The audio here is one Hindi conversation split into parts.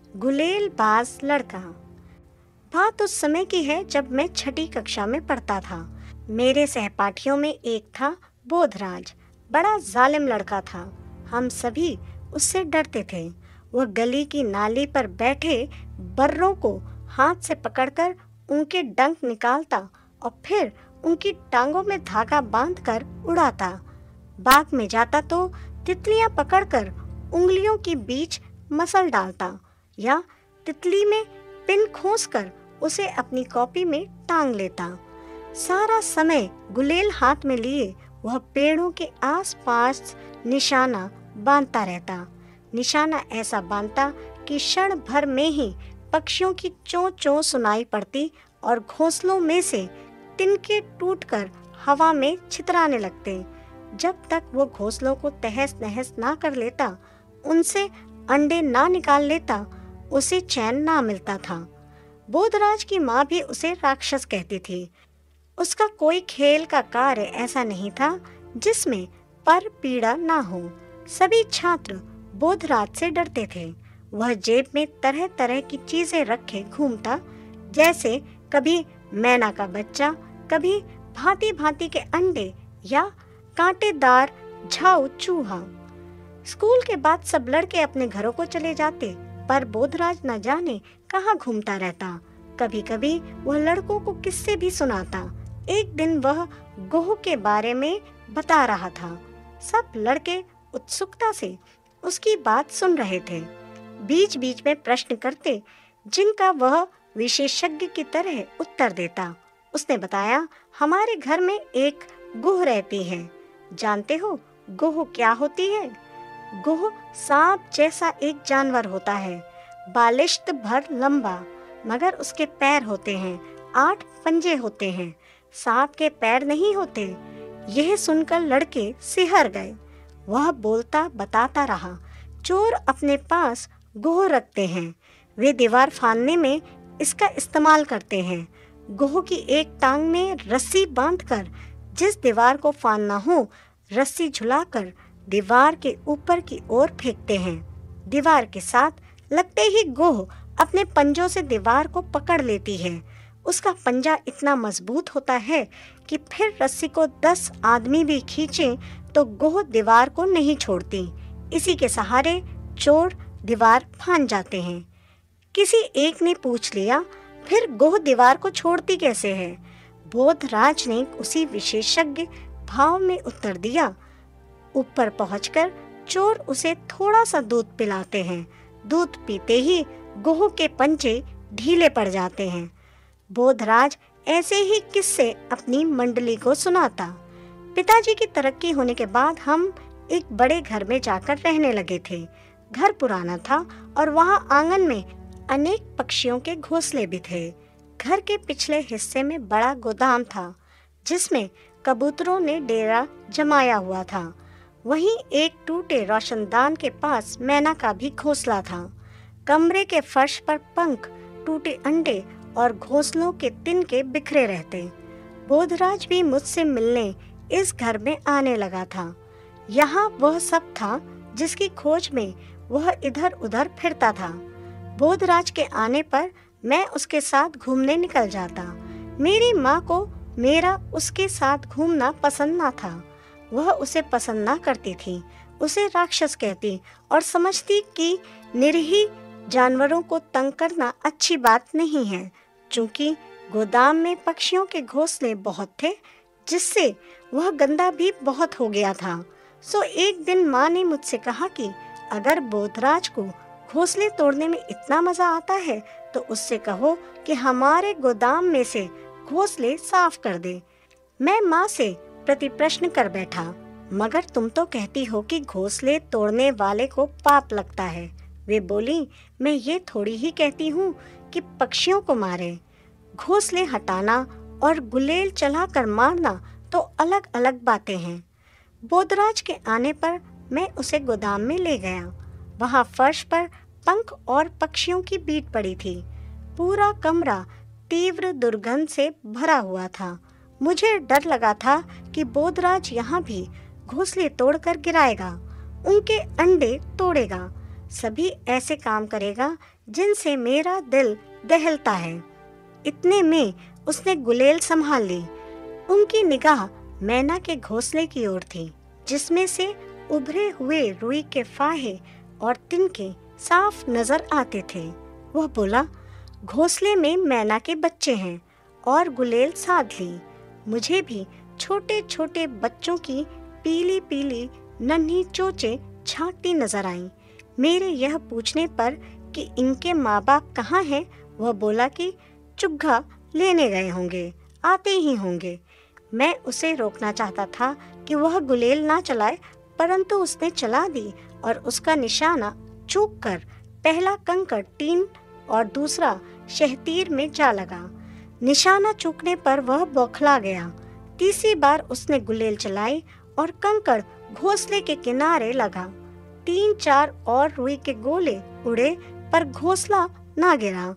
गुलेल बाज लड़का। बात उस समय की है जब मैं छठी कक्षा में पढ़ता था। मेरे सहपाठियों में एक था बोधराज। बड़ा जालिम लड़का था। हम सभी उससे डरते थे। वह गली की नाली पर बैठे बर्रों को हाथ से पकड़कर उनके डंक निकालता और फिर उनकी टांगों में धागा बांधकर उड़ाता। बाग में जाता तो तितलियां पकड़कर उंगलियों के बीच मसल डालता या तितली में पिन खोसकर उसे अपनी कॉपी में टांग लेता। सारा समय गुलेल हाथ में लिए वह पेड़ों के आसपास निशाना बांधता रहता। निशाना ऐसा बांधता कि क्षण भर में ही पक्षियों की चों चों सुनाई पड़ती और घोंसलों में से तिनके टूटकर हवा में छितराने लगते। जब तक वो घोंसलों को तहस नहस ना कर लेता, उनसे अंडे ना निकाल लेता, उसे चैन ना मिलता था। बोधराज की माँ भी उसे राक्षस कहती थी। उसका कोई खेल का कार्य ऐसा नहीं था जिसमें पर पीड़ा ना हो। सभी छात्र बोधराज से डरते थे। वह जेब में तरह तरह की चीजें रखे घूमता, जैसे कभी मैना का बच्चा, कभी भांति भांति के अंडे या कांटेदार झाऊ चूहा। स्कूल के बाद सब लड़के अपने घरों को चले जाते, पर बोधराज न जाने कहाँ घूमता रहता। कभी कभी वह लड़कों को किस्से भी सुनाता। एक दिन वह गोह के बारे में बता रहा था। सब लड़के उत्सुकता से उसकी बात सुन रहे थे, बीच बीच में प्रश्न करते जिनका वह विशेषज्ञ की तरह उत्तर देता। उसने बताया, हमारे घर में एक गोह रहती है। जानते हो गोह क्या होती है? गोह सांप जैसा एक जानवर होता है, बालिश्त भर लंबा, मगर उसके पैर होते हैं, 8 पंजे होते हैं। सांप के पैर नहीं होते। यह सुनकर लड़के सिहर गए। वह बोलता बताता रहा, चोर अपने पास गोह रखते हैं। वे दीवार फाड़ने में इसका इस्तेमाल करते हैं। गोह की एक टांग में रस्सी बांधकर जिस दीवार को फाड़ना हो, रस्सी झुलाकर दीवार के ऊपर की ओर फेंकते हैं। दीवार के साथ लगते ही गोह अपने पंजों से दीवार को पकड़ लेती है। उसका पंजा इतना मजबूत होता है कि फिर रस्सी को 10 आदमी भी खींचें तो गोह दीवार को नहीं छोड़ती। इसी के सहारे चोर दीवार फांद जाते हैं। किसी एक ने पूछ लिया, फिर गोह दीवार को छोड़ती कैसे है? बोधराज ने उसी विशेषज्ञ भाव में उत्तर दिया, ऊपर पहुंचकर चोर उसे थोड़ा सा दूध पिलाते हैं। दूध पीते ही गोह के पंजे ढीले पड़ जाते हैं। बोधराज ऐसे ही किस्से अपनी मंडली को सुनाता। पिताजी की तरक्की होने के बाद हम एक बड़े घर में जाकर रहने लगे थे। घर पुराना था और वहाँ आंगन में अनेक पक्षियों के घोंसले भी थे। घर के पिछले हिस्से में बड़ा गोदाम था जिसमें कबूतरों ने डेरा जमाया हुआ था। वहीं एक टूटे रोशनदान के पास मैना का भी घोंसला था। कमरे के फर्श पर पंख, टूटे अंडे और घोंसलों के तिनके बिखरे रहते। बोधराज भी मुझसे मिलने इस घर में आने लगा था। यहाँ वह सब था जिसकी खोज में वह इधर उधर फिरता था। बोधराज के आने पर मैं उसके साथ घूमने निकल जाता। मेरी माँ को मेरा उसके साथ घूमना पसंद ना था। वह उसे पसंद ना करती थी। उसे राक्षस कहती और समझती कि निरीह जानवरों को तंग करना अच्छी बात नहीं है। चूंकि गोदाम में पक्षियों के घोंसले बहुत थे, जिससे वह गंदा भी बहुत हो गया था। सो एक दिन माँ ने मुझसे कहा कि अगर बोधराज को घोंसले तोड़ने में इतना मजा आता है तो उससे कहो कि हमारे गोदाम में से घोंसले साफ कर दे। मैं माँ से प्रति प्रश्न कर बैठा, मगर तुम तो कहती हो कि घोंसले तोड़ने वाले को पाप लगता है। वे बोली, मैं ये थोड़ी ही कहती हूँ कि पक्षियों को मारे। घोंसले हटाना और गुलेल चलाकर मारना तो अलग अलग बातें हैं। बोधराज के आने पर मैं उसे गोदाम में ले गया। वहाँ फर्श पर पंख और पक्षियों की बीट पड़ी थी। पूरा कमरा तीव्र दुर्गंध से भरा हुआ था। मुझे डर लगा था कि बोधराज यहाँ भी घोंसले तोड़कर गिराएगा, उनके अंडे तोड़ेगा। सभी ऐसे काम करेगा जिनसे मेरा दिल दहलता है। इतने में उसने गुलेल संभाल ली। उनकी निगाह मैना के घोंसले की ओर थी, जिसमें से उभरे हुए रुई के फाहे और तिनके साफ नजर आते थे। वह बोला, घोंसले में मैना के बच्चे हैं। और गुलेल साध ली। मुझे भी छोटे छोटे बच्चों की पीली पीली नन्ही चोंचें झांकती नजर आईं। मेरे यह पूछने पर कि इनके माँ बाप कहाँ हैं, वह बोला कि चुग्गा लेने गए होंगे, आते ही होंगे। मैं उसे रोकना चाहता था कि वह गुलेल ना चलाए, परंतु उसने चला दी और उसका निशाना चूक कर पहला कंकड़ टीन और दूसरा शहतीर में जा लगा। निशाना चूकने पर वह बौखला गया। तीसरी बार उसने गुलेल चलाई और कंकड़ घोंसले के किनारे लगा। 3-4 और रुई के गोले उड़े, पर घोंसला ना गिरा।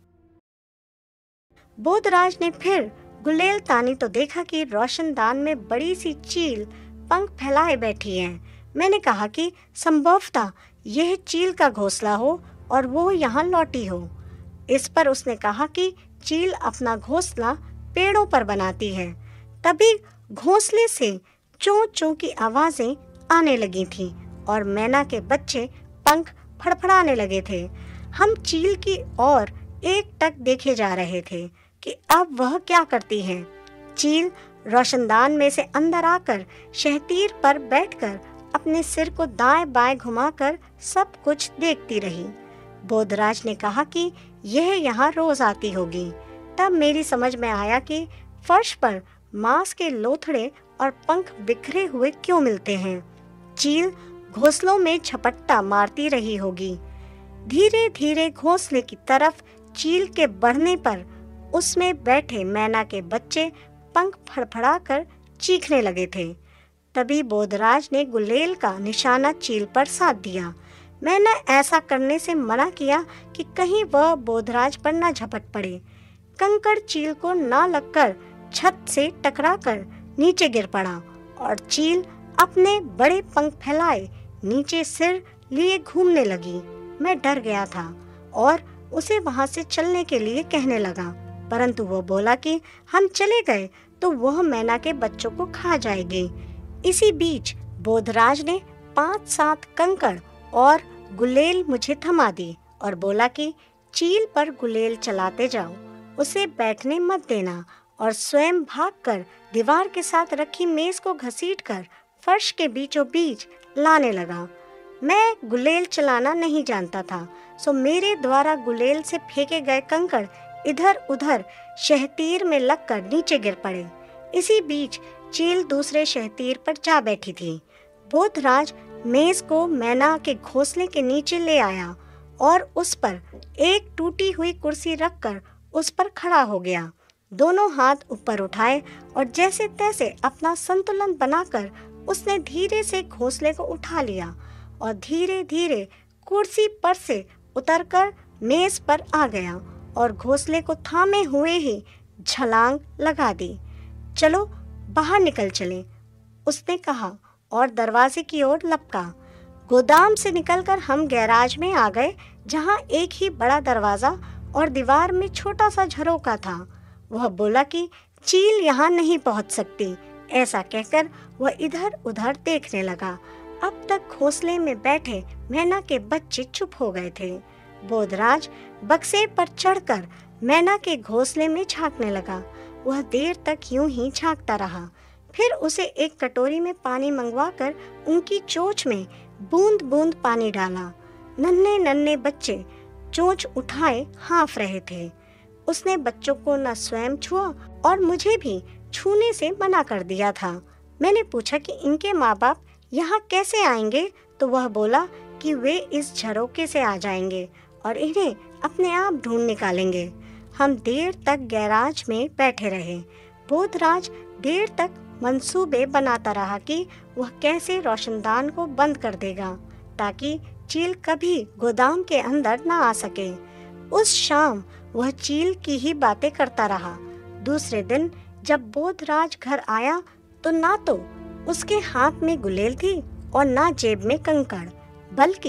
बोधराज ने फिर गुलेल तानी तो देखा कि रोशनदान में बड़ी सी चील पंख फैलाए बैठी है। मैंने कहा कि संभवतः यह चील का घोंसला हो और वो यहाँ लौटी हो। इस पर उसने कहा कि चील अपना घोंसला पेड़ों पर बनाती है। तभी घोंसले से चों चों की आवाजें आने लगी थीं और मैना के बच्चे पंख फड़फड़ाने लगे थे। हम चील की ओर एकटक देखे जा रहे थे कि अब वह क्या करती है। चील रोशनदान में से अंदर आकर शहतीर पर बैठकर अपने सिर को दाएं बाएं घुमाकर सब कुछ देखती रही। बोधराज ने कहा कि यह यहाँ रोज आती होगी। तब मेरी समझ में आया कि फर्श पर मांस के लोथड़े और पंख बिखरे हुए क्यों मिलते हैं। चील घोंसलों में झपट्टा मारती रही होगी। धीरे धीरे घोंसले की तरफ चील के बढ़ने पर उसमें बैठे मैना के बच्चे पंख फड़फड़ाकर चीखने लगे थे। तभी बोधराज ने गुलेल का निशाना चील पर साध दिया। मैंने ऐसा करने से मना किया कि कहीं वह बोधराज पर न झपट पड़े। कंकड़ चील को ना लगकर छत से टकराकर नीचे गिर पड़ा और चील अपने बड़े पंख फैलाए नीचे सिर लिए घूमने लगी। मैं डर गया था और उसे वहां से चलने के लिए कहने लगा, परंतु वो बोला कि हम चले गए तो वह मैना के बच्चों को खा जाएगी। इसी बीच बोधराज ने 5-7 कंकड़ और गुलेल मुझे थमा दी और बोला कि चील पर गुलेल चलाते जाओ, उसे बैठने मत देना, और स्वयं भागकर दीवार के साथ रखी मेज को घसीटकर फर्श के बीचों बीच लाने लगा। मैं गुलेल चलाना नहीं जानता था, सो मेरे द्वारा गुलेल से फेंके गए कंकड़ इधर उधर शहतीर में लगकर नीचे गिर पड़े। इसी बीच चील दूसरे शहतीर पर जा बैठी थी। बोधराज मेज को मैना के घोंसले के नीचे ले आया और उस पर एक टूटी हुई कुर्सी रखकर उस पर खड़ा हो गया। दोनों हाथ ऊपर उठाए और जैसे तैसे अपना संतुलन बनाकर उसने धीरे से घोंसले को उठा लिया और धीरे धीरे कुर्सी पर से उतरकर मेज पर आ गया और घोंसले को थामे हुए ही छलांग लगा दी। चलो बाहर निकल चलें, उसने कहा और दरवाजे की ओर लपका। गोदाम से निकलकर हम गैराज में आ गए, जहां एक ही बड़ा दरवाजा और दीवार में छोटा सा झरोका था। वह बोला कि चील यहाँ नहीं पहुँच सकती। ऐसा कहकर वह इधर उधर देखने लगा। अब तक घोंसले में बैठे मैना के बच्चे चुप हो गए थे। बोधराज बक्से पर चढ़कर मैना के घोंसले में झांकने लगा। वह देर तक यूं ही झांकता रहा। फिर उसे एक कटोरी में पानी मंगवाकर उनकी चोंच में बूंद बूंद पानी डाला। नन्हे नन्हे बच्चे चोंच उठाए हाँफ रहे थे। उसने बच्चों को न स्वयं छुआ और मुझे भी छूने से मना कर दिया था। मैंने पूछा कि इनके माँ बाप यहाँ कैसे आएंगे, तो वह बोला कि वे इस झरोके से आ जाएंगे और इन्हें अपने आप ढूंढ निकालेंगे। हम देर तक गैराज में बैठे रहे। बोधराज देर तक मंसूबे बनाता रहा कि वह कैसे रोशनदान को बंद कर देगा ताकि चील कभी गोदाम के अंदर न आ सके। उस शाम वह चील की ही बातें करता रहा। दूसरे दिन जब बोधराज घर आया तो ना तो उसके हाथ में गुलेल थी और ना जेब में कंकड़, बल्कि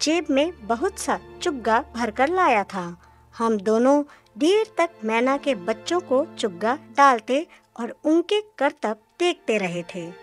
जेब में बहुत सा चुग्गा भरकर लाया था। हम दोनों देर तक मैना के बच्चों को चुग्गा डालते और उनके करतब देखते रहे थे।